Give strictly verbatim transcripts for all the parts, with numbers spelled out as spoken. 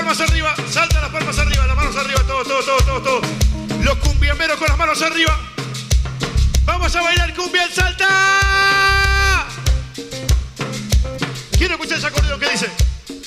palmas arriba, salta las palmas arriba, las manos arriba, todo, todo, todo, todo, todo. Los cumbiamberos con las manos arriba. Vamos a bailar cumbia en Salta. Quiero escuchar ese acordeón que dice.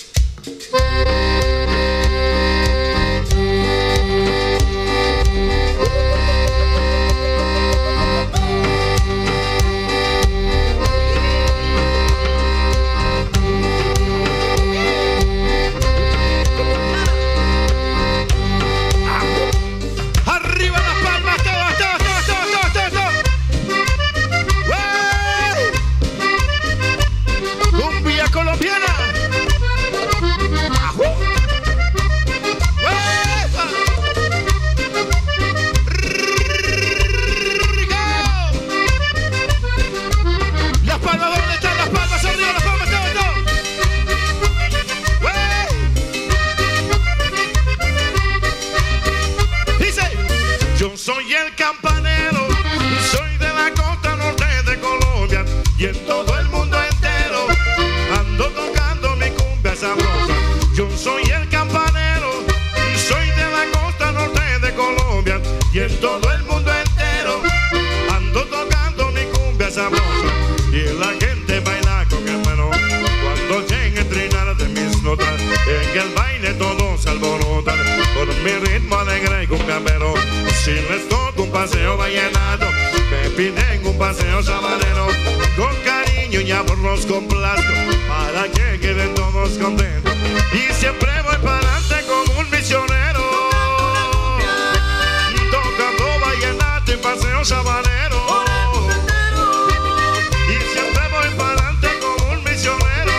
Soy el campanero, soy de la costa norte de Colombia y en todo el mundo entero ando tocando mi cumbia sabrosa. Yo soy el campanero, soy de la costa norte de Colombia y en todo el mundo entero ando tocando mi cumbia sabrosa. Y la gente baila con el menor cuando llega a trinar de mis notas. En el baile todos se alborotan con mi ritmo alegre y cumbiambero. Si les toco un paseo vallenato, me piden un paseo sabanero. Con cariño y amor los complazco para que queden todos contentos. Y siempre voy para adelante como un misionero, tocando vallenato y paseo sabanero. Y siempre voy para adelante como un misionero,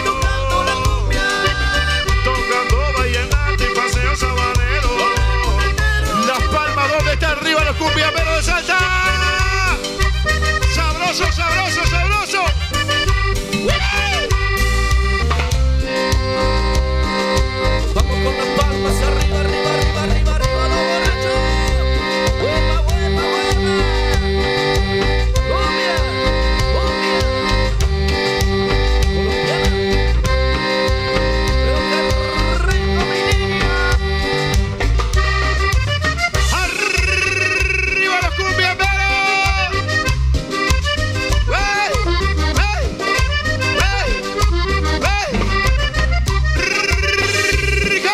tocando vallenato y paseo sabanero. Las palmas, ¿dónde está arriba los cumbiamberos de Salta? Sabroso, sabroso, sabroso. Vamos con las palmas arriba, arriba, arriba, arriba, arriba, los borrachos. Huepa, huepa, huepa. Cumbia, cumbia. Colombiana. Pero qué rico, mi niña. Arriba los cumbiamberos. ¡Hey! ¡Hey! ¡Hey! ¡Hey! ¡Rico!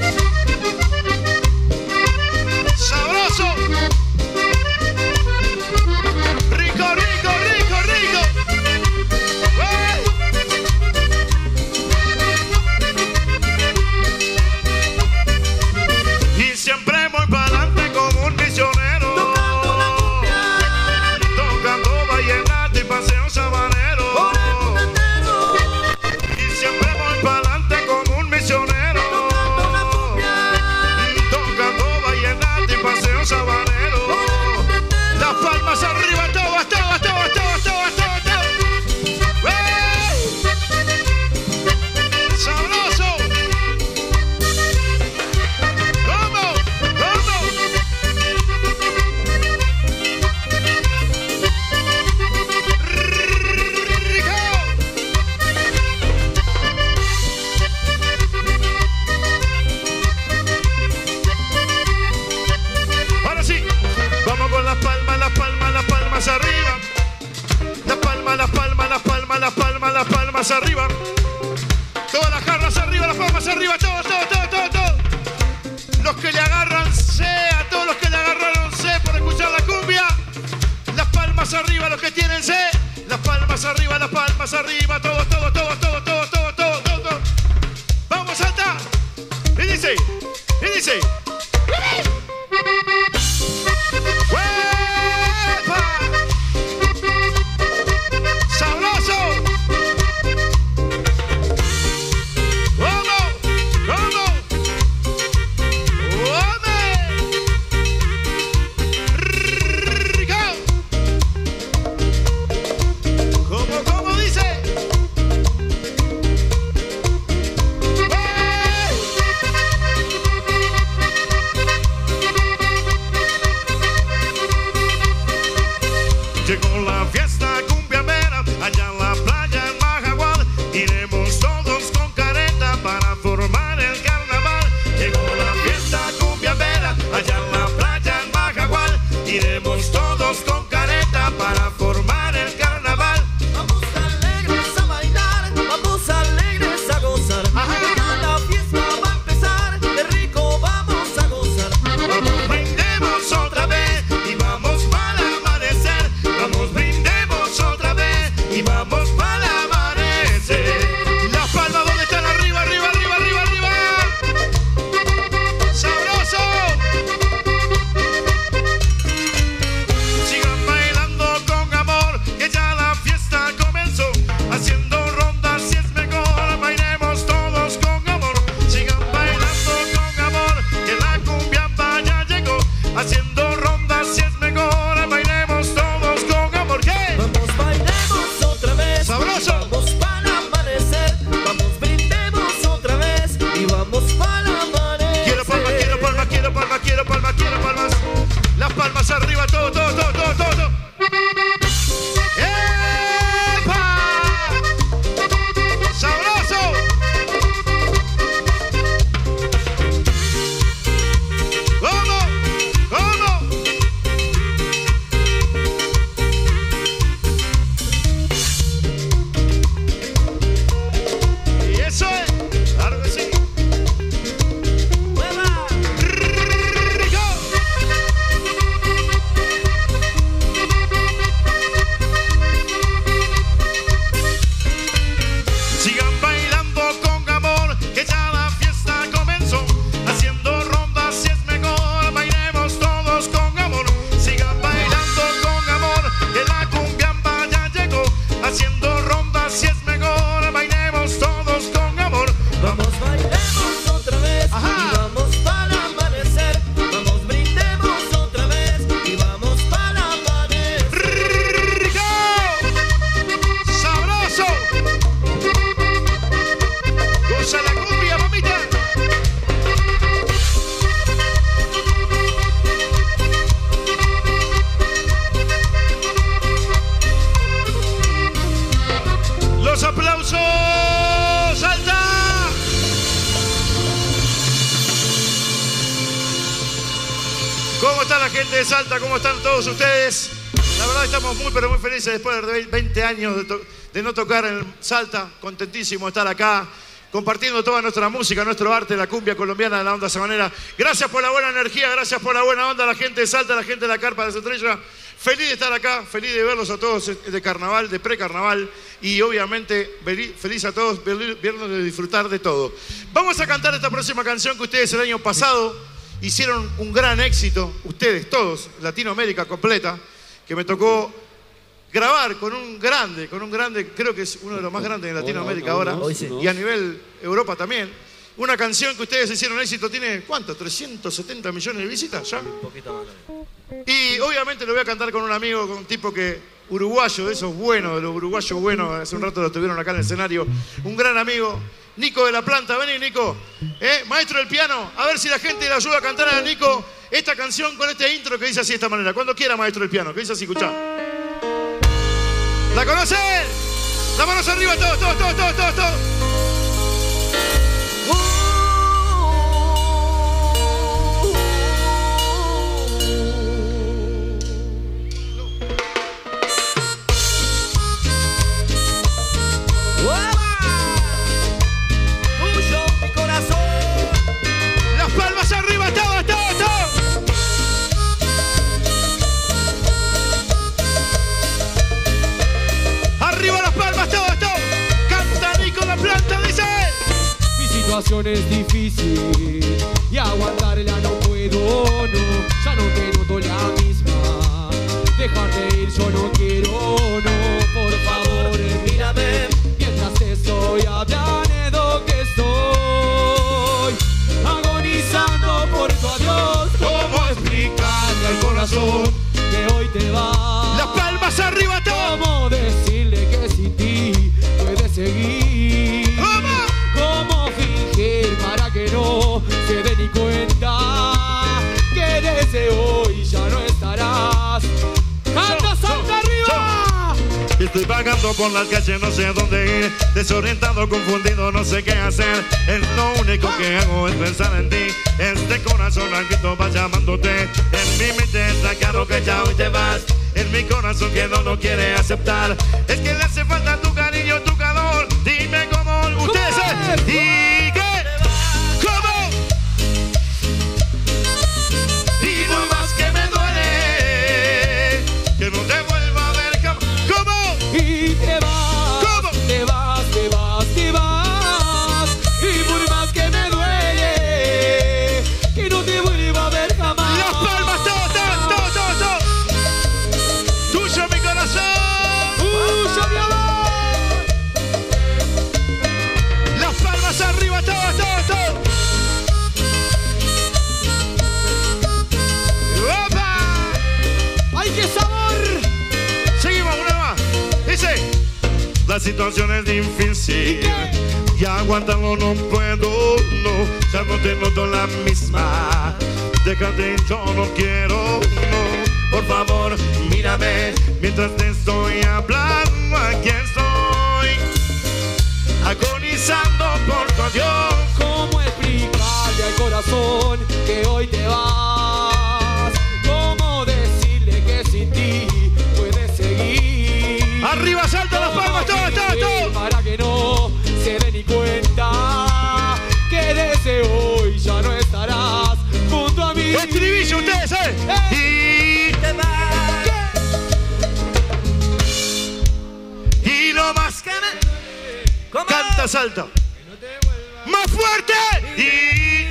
¡Sabroso! ¡Rico, rico, rico, rico! ¡Hey! Y siempre voy para adelante como un misionero, tocando vallenato y paseo sabanero. Y siempre voy para adelante como un misionero, tocando vallenato y paseo sabanero. Las palmas arriba, todas, todas, todas, todas, todas, todas, todas. ¡Hey! ¡Sabroso! ¡Vamos! ¡Vamos! ¡Rico! Ahora sí, vamos con las palmas, las palmas, las palmas arriba. Las palmas, las palmas, las palmas, las palmas, las palmas arriba. Todas las jarras arriba, las palmas arriba, todos, todos, todos, todos, todos. Los que le agarran C, a todos los que le agarraron C por escuchar la cumbia. Las palmas arriba, los que tienen C. Las palmas arriba, las palmas arriba, todos, todos, todos, todos, todos, todos, todos, todos, todos. Vamos, Salta. Y dice, y dice. ¡Huepa! ¡Sabroso! ¡Vamos! ¡Vamos! ¡Vamos! ¡Rico! ¿Cómo, cómo dice? allá en la playa en Majagual. Iremos todos con careta para formar el carnaval. Vamos alegres a bailar, vamos alegres a gozar. Ya la fiesta va a empezar, de rico vamos a gozar. Vamos, brindemos otra vez y vamos para el amanecer. Vamos, brindemos otra vez y vamos para el amanecer. Las palmas, ¿dónde están? Arriba, arriba, arriba, arriba, arriba. ¡Sabroso! Sigan bailando con amor, que ya la fiesta comenzó. Haciendo rondas si es mejor, bailemos todos con amor. Sigan bailando con amor, que la cumbia ya llegó. Haciendo rondas si es mejor, bailemos todos con amor. ¿Qué? Vamos, bailemos otra vez. ¡Sabroso! Vamos para amanecer. Vamos, brindemos otra vez. Y vamos para amanecer. Quiero palmas, quiero palmas, quiero palmas, quiero palmas, quiero palmas. Las palmas arriba, todo, todo, todo, todo, todo, todo. ¡Epa! ¡Sabroso! ¿Cómo? ¿Cómo? Y eso es, claro que sí. ¡Mueva! ¡Rico! Sigan bailando con amor, que ya la fiesta comenzó. Haciendo rondas si es mejor, bailemos todos con amor. Sigan bailando con amor, que la cumbia ya llegó. Haciendo rondas si es mejor, bailemos todos con amor. Vamos, bailemos otra vez. Ajá. Y vamos para amanecer. Vamos, brindemos otra vez. Y vamos para amanecer. ¡Rico! ¡Sabroso! ¡Goza la cumbia, mamita! ¡Los aplausos! ¡Salta! ¿Cómo está la gente de Salta? ¿Cómo están todos ustedes? La verdad estamos muy pero muy felices después de veinte años de, to- de no tocar en Salta. Contentísimo de estar acá, compartiendo toda nuestra música, nuestro arte, la cumbia colombiana de la onda sabanera. Gracias por la buena energía, gracias por la buena onda, la gente de Salta, la gente de la Carpa de las Estrellas. Feliz de estar acá, feliz de verlos a todos de carnaval, de precarnaval y obviamente veli- feliz a todos verli- vernos de disfrutar de todo. Vamos a cantar esta próxima canción que ustedes el año pasado hicieron un gran éxito, ustedes todos, Latinoamérica completa, que me tocó grabar con un grande, con un grande, creo que es uno de los más grandes de Latinoamérica ahora, Hoy sí. y a nivel Europa también. Una canción que ustedes hicieron éxito, tiene, ¿cuánto? ¿trescientos setenta millones de visitas ya? Un poquito más también. Y obviamente lo voy a cantar con un amigo, con un tipo que, uruguayo, de esos buenos, de los uruguayos buenos, hace un rato lo tuvieron acá en el escenario, un gran amigo, Nico de la Planta. Vení, Nico, ¿eh? Maestro del piano, a ver si la gente le ayuda a cantar a Nico esta canción con este intro que dice así de esta manera. Cuando quiera, maestro del piano, que dice así, escuchá. ¿La conocen? Las manos arriba, todos, todos, todos, todos, todos, todos. Tuyo, mi corazón. Las palmas arriba, todos, todos, todos. Arriba las palmas, todos, todos. Canta Nico de la Planta, dice. Mi situación es difícil y aguantarla no puedo, no. Ya no te noto la misma. Dejarte ir yo no quiero, no. Por favor, mírame mientras te estoy hablando que estoy agonizando por tu adiós. ¿Cómo explicarle al corazón? Que hoy te vas. Las palmas arriba, todos. ¿Cómo decirle que sin ti puedes seguir? ¿Cómo? ¿Cómo fingir para que no se dé ni cuenta? Estoy vagando por las calles, no sé dónde ir. Desorientado, confundido, no sé qué hacer. Es lo único que hago es pensar en ti. Este corazón al grito va llamándote. En mi mente está claro que ya hoy te vas. En mi corazón que no lo quiere aceptar. Es que le hace falta tu cariño, tu calor. Dime cómo ustedes saben. ¿Y qué? ¿Cómo? Y lo más que me duele, que no te vuelva a ver jamás. ¿Cómo? Y te vas, ¿Cómo? te vas, te vas, te vas. Y por más que me duele, que no te vuelva a ver jamás. Las palmas, todo, todo, todo, todo, todo. Tuyo mi corazón. ¡Tuyo mi amor! Las palmas arriba, todo, todo, todo. ¡Opa! ¡Ay, qué sabor! Seguimos, una más. Dice: la situación es difícil y aguantarlo no puedo, no. Ya no te noto la misma. Déjate, yo no quiero, no. Por favor, mírame mientras te estoy hablando. Aquí estoy, agonizando por tu adiós. ¿Cómo explicarle al corazón que hoy te vas? ¿Cómo decirle que sin ti puedes seguir? Arriba, salta las palmas, todo, todo, todo. Para que no se dé ni cuenta que desde hoy ya no estarás junto a mí. Estribillo, ustedes saben. Y Te vas. Y lo más que me... ¿Cómo? Canta, salta. ¡Más fuerte! Y...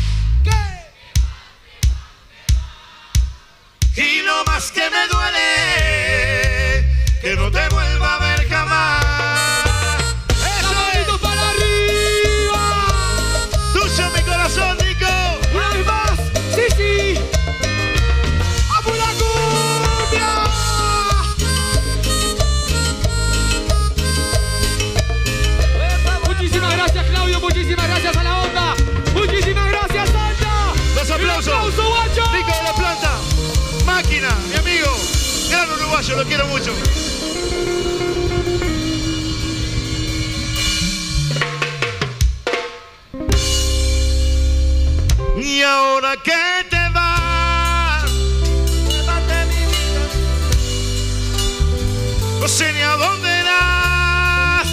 Y lo más que me duele, que no te vuelva a ver jamás. ¡Las ¡Eso manitos es! para arriba! ¡Tuyo mi corazón, Nico! ¡Una vez más! ¡Sí, sí! ¡A por la cumbia! Muchísimas gracias, Claudio. Muchísimas gracias a la onda. Muchísimas gracias, Santa. Dos aplausos. ¡Un aplauso, guacho! Nico de la Planta. Máquina, mi amigo. Gran uruguayo, lo quiero mucho. Y ahora que te vas, Llévate mi vida. no sé ni a dónde irás.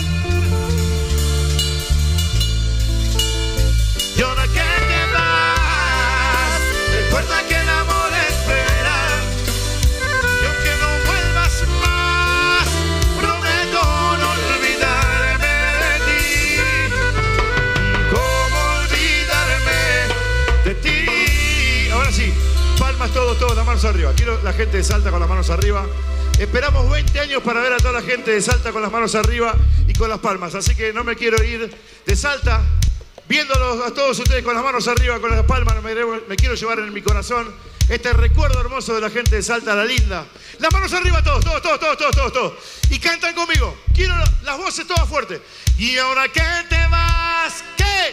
Y ahora que te vas, recuerda que el amor espera. Y aunque no vuelvas más, prometo no olvidarme de ti. ¿Cómo olvidarme de ti? Ahora sí, palmas todos, todos, las manos arriba. Quiero la gente de Salta con las manos arriba. Esperamos veinte años para ver a toda la gente de Salta con las manos arriba y con las palmas. Así que no me quiero ir de Salta viéndolos a todos ustedes con las manos arriba, con las palmas. Me, me quiero llevar en mi corazón este recuerdo hermoso de la gente de Salta, la linda. Las manos arriba todos, todos, todos, todos, todos, todos, todos. Y cantan conmigo. Quiero las voces todas fuertes. Y ahora que te vas, ¿qué?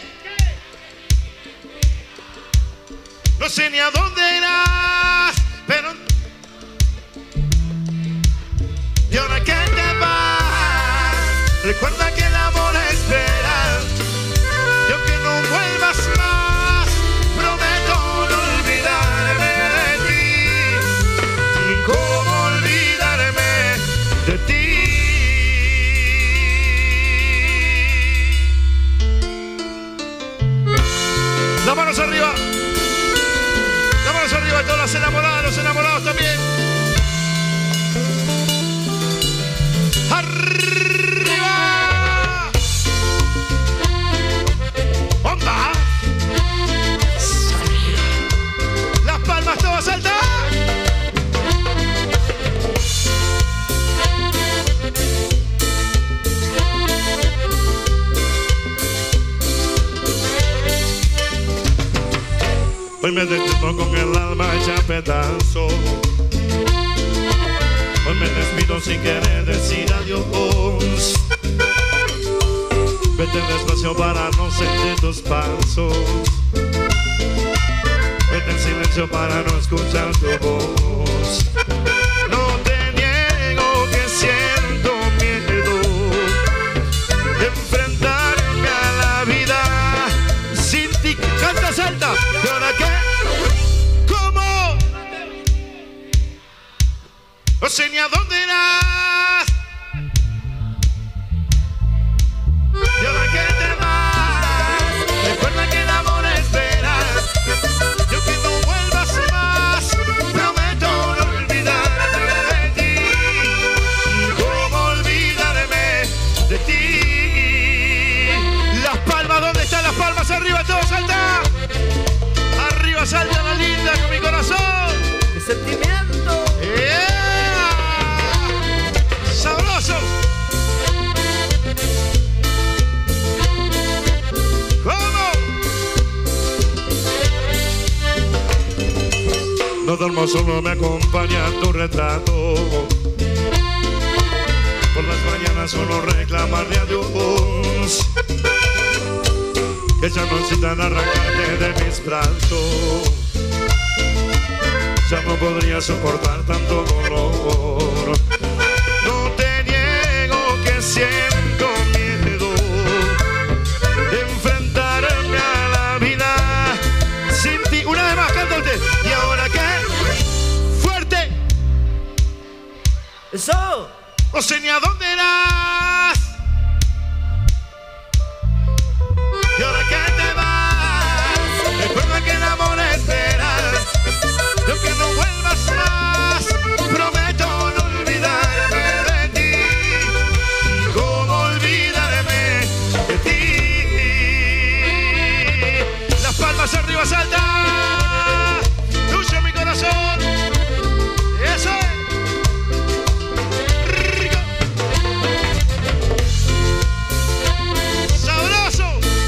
No sé ni a dónde irás, pero... Y ahora que te vas, recuerda que el amor espera. Y aunque no vuelvas más, prometo no olvidarme de ti. ¿Cómo olvidarme de ti? Las manos arriba. Las manos arriba de todas las enamoradas, los enamorados también. ¡Arriba! ¡Onda! ¡Las palmas todas altas! Hoy me despierto con el alma hecha pedazos. Hoy me despido sin querer decir adiós. Vete despacio para no sentir tus pasos. Vete en silencio para no escuchar tu voz. No te niego que siento sé ni a dónde irás. Y ahora que te vas, recuerda que el amor esperas. Yo que no vuelvas más, prometo no olvidarme de ti. ¿Cómo olvidarme de ti? Las palmas, ¿dónde están las palmas? Arriba, todo salta. Arriba salta la linda con mi corazón. ¡Qué sentimiento! Yeah. ¡Sabroso! ¿Cómo? No duermo solo, me acompaña tu retrato. Por las mañanas solo reclamarle a Dios que ya no necesitan arrancarte de mis brazos. Ya no podría soportar tanto dolor. No te niego que siento miedo de enfrentarme a la vida sin ti. Una vez más, canta usted. ¿Y ahora qué? ¡Fuerte! ¡Eso! No sé ni a dónde irás. Y ahora que te vas, recuerda que el amor esperas. Yo que no vuelvas más, prometo no olvidarme de ti. ¿Cómo olvidarme de ti? Las palmas arriba, salta. Tuyo mi corazón. Eso es. Rico. Sabroso.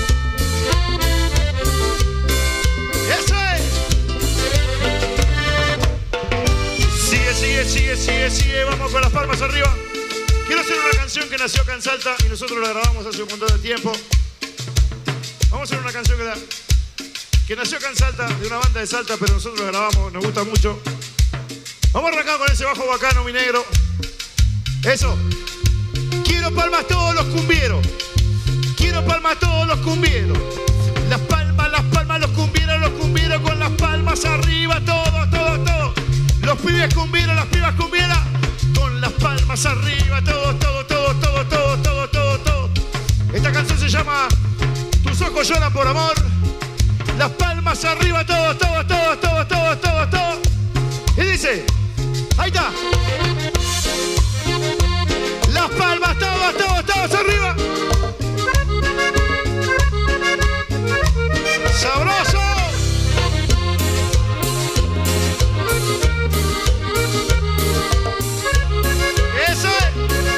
Eso es. Sigue, sigue, sigue, sigue, sigue. Vamos con las palmas arriba. Quiero hacer una canción que nació acá en Salta y nosotros la grabamos hace un montón de tiempo. Vamos a hacer una canción que, la, que nació acá en Salta, de una banda de Salta, pero nosotros la grabamos, nos gusta mucho. Vamos a arrancar con ese bajo bacano, mi negro. Eso. Quiero palmas todos los cumbieros. Quiero palmas todos los cumbieros. Las palmas, las palmas, los cumbieros, los cumbieros con las palmas arriba, todos, todos, todos. Los pibes cumbieros, las pibas cumbieras, con las palmas arriba, todos, todos, todos, todos, todos, todos, todos, todos. Esta canción se llama Tus ojos lloran por amor. Las palmas arriba, todos, todos, todos, todos, todos, todos, todos. Y dice, ahí está. Las palmas, todos, todos, todos arriba. ¡Sabroso! ¡Eso es!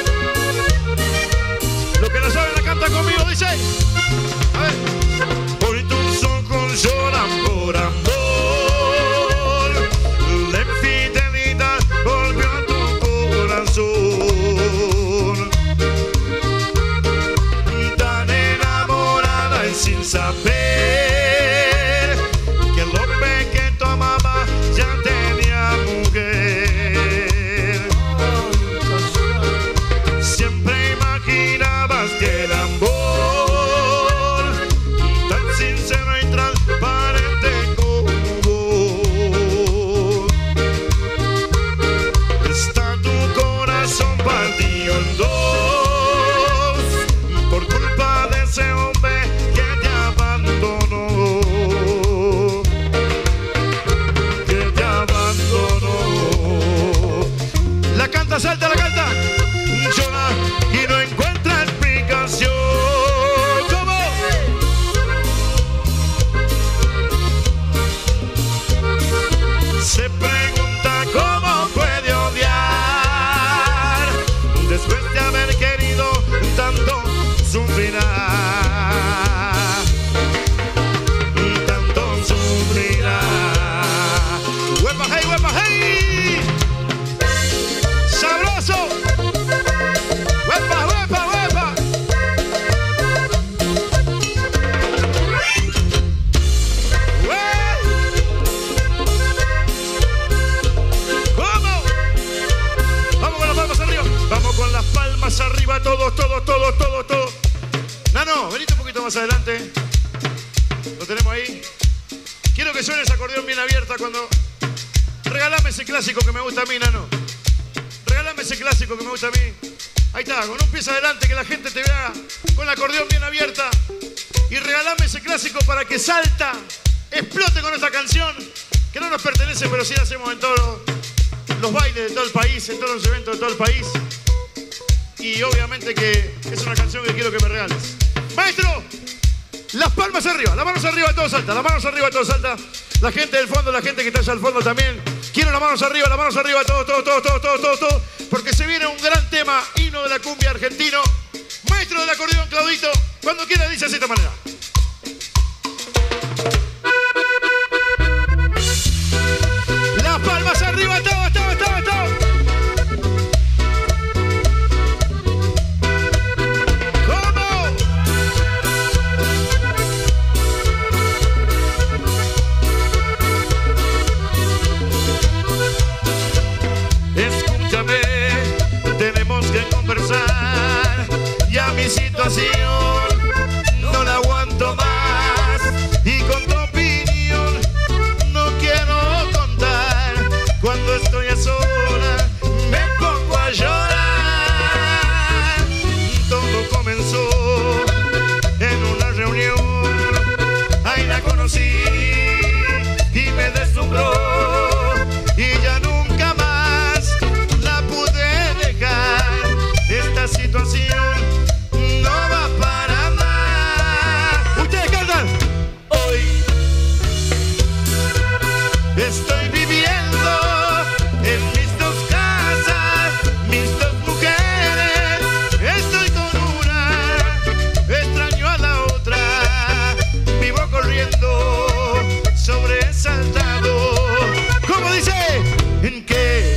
Lo que no saben la canta conmigo, dice. A ver. Hoy tus ojos lloran por amor. La infidelidad volvió a tu corazón. Tan enamorada y sin saber que el hombre que tú amabas ya tenía mujer. Siempre imaginabas que el amor tan sincero y transparente como vos, está tu corazón partido en dos por culpa de ese hombre que te abandonó, que te abandonó. La canta, salta, la canta. Llora y no encuentra explicación. ¿Cómo? Se pregunta cómo puede odiar después de haber querido tanto, sufrirá. Tanto sufrirá. ¡Huepa, hey, huepa, hey! ¡Sabroso! ¡Huepa, huepa, huepa! ¡Hue! ¿Cómo? Vamos con las palmas arriba. Vamos con las palmas arriba, todos, todos, todos, todos, todos. Nano, venite un poquito más adelante. Lo tenemos ahí. Quiero que suene ese acordeón bien abierta cuando... Regálame ese clásico que me gusta a mí, Nano. Regálame ese clásico que me gusta a mí. Ahí está, con un pie adelante, que la gente te vea con el acordeón bien abierta. Y regálame ese clásico para que Salta explote con esta canción, que no nos pertenece, pero sí la hacemos en todos los, los bailes de todo el país, en todos los eventos de todo el país. Y obviamente que es una canción que quiero que me regales. Maestro, las palmas arriba, las manos arriba, todo Salta, las manos arriba, todo Salta. La gente del fondo, la gente que está allá al fondo también. Quiero las manos arriba, las manos arriba, todo, todo, todo, todo, todo, todo, todo. Porque se viene un gran tema, himno de la cumbia argentino. Maestro del acordeón, Claudito, cuando quiera dice así de esta manera. Las palmas arriba, todo, todo, todo, todo. Mi situación no la aguanto más y con tu opinión no quiero contar. Cuando estoy a sola me pongo a llorar. Todo comenzó en una reunión, ahí la conocí y me deslumbró y ya nunca más la pude dejar. Esta situación no va para más. Ustedes cantan. Hoy estoy viviendo en mis dos casas, mis dos mujeres. Estoy con una, extraño a la otra. Vivo corriendo, sobresaltado. ¿Cómo dice? ¿En qué?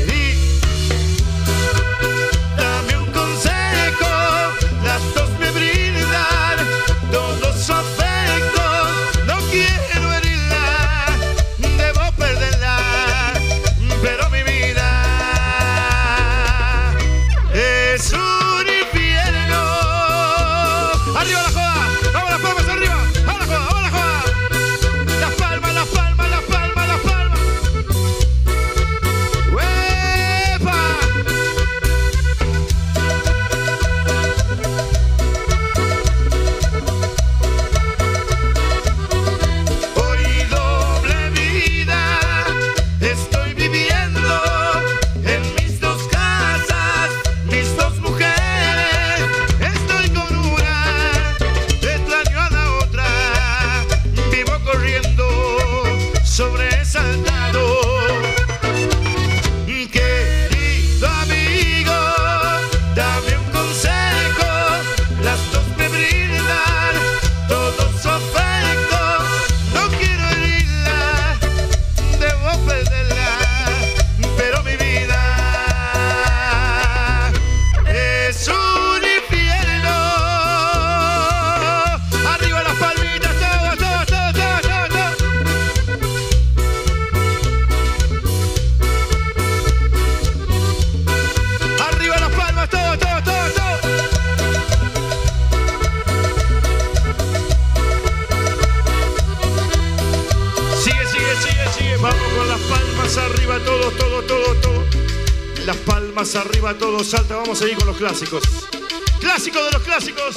Arriba todo Salta, vamos a ir con los clásicos. Clásico de los clásicos.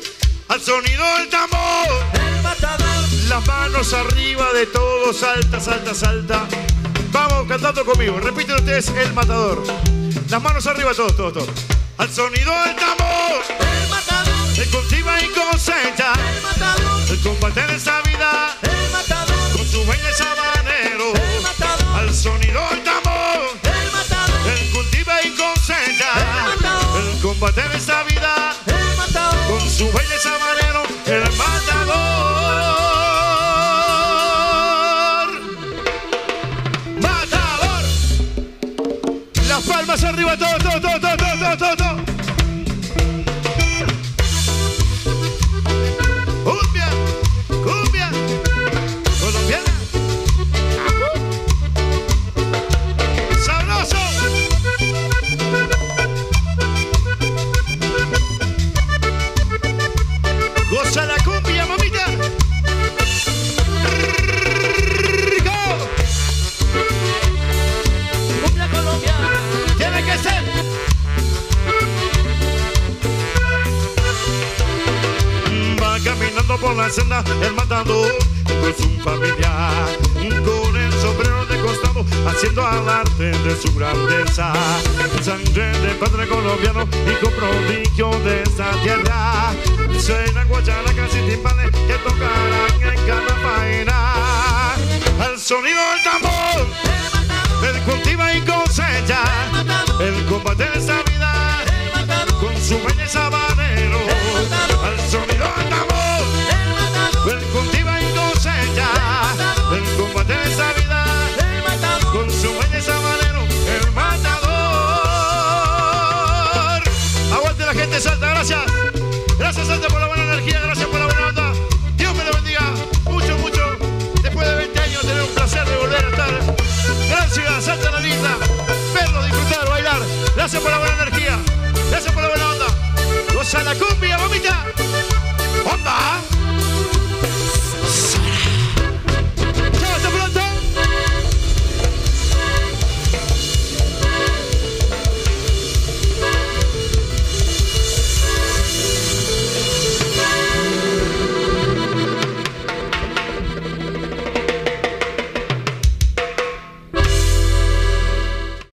Al sonido del tambor, El matador. Las manos arriba de todo Salta, Salta, Salta. Vamos cantando conmigo, repiten ustedes el matador. Las manos arriba todos, todos, todos. Al sonido del tambor, El matador. el cultiva y cosecha, El matador. el combate en esta vida, El matador. con su baile sabanero. El matador. Al sonido del tambor, El matador. el cultiva y cosecha, El matador. el combate en esta vida, El matador. con su baile sabanero, el matador. Matador. Las palmas arriba, todo, todo, todo, todo, todo, todo, todo. Cumbia, cumbia, colombiana. Sabroso. Goza la cumbia, mamita. Rico. Cumbia colombiana. Tiene que ser. una senda el matador con su familiar, con el sombrero de costado haciendo alarde de su grandeza. Sangre de padre colombiano y con prodigio de esta tierra. Suena guacharacas y timbales que tocarán en cada faena. Al sonido del tambor, él cultiva y cosecha el combate de esta vida con su belleza habanero. Al sonido del tambor, él cultiva y cosecha el combate de esta vida con su belleza habanero. El matador. Aguante la gente Salta, gracias. Gracias Salta por la buena energía, gracias por la buena onda. Dios me lo bendiga mucho, mucho. Después de veinte años tener un placer de volver a estar. Gran ciudad, Salta la linda. Verlo, disfrutar, bailar. Gracias por la buena energía. Gracias por la buena onda. Goza la cumbia, mamita.